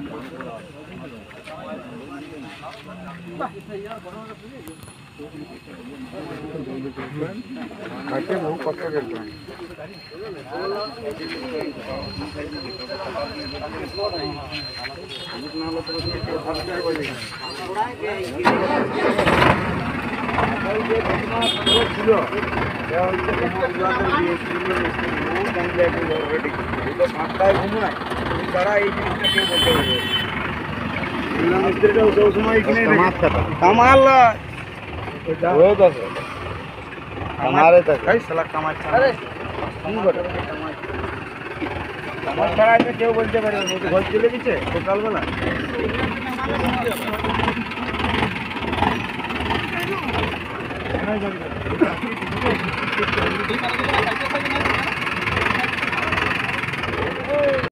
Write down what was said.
বহু কষ্ট করবেন ছিল মাথায় ঘুমায় তারা এই জিনিসটা কেউ বলতে পারবে মিস্ত্রিটা সবসময় এখানে কামাল हमारे तक है साला कमाल अरे कमाल ছাড়া তো কেউ বলতে পারে না ঘর চলে গেছে সকালবেলা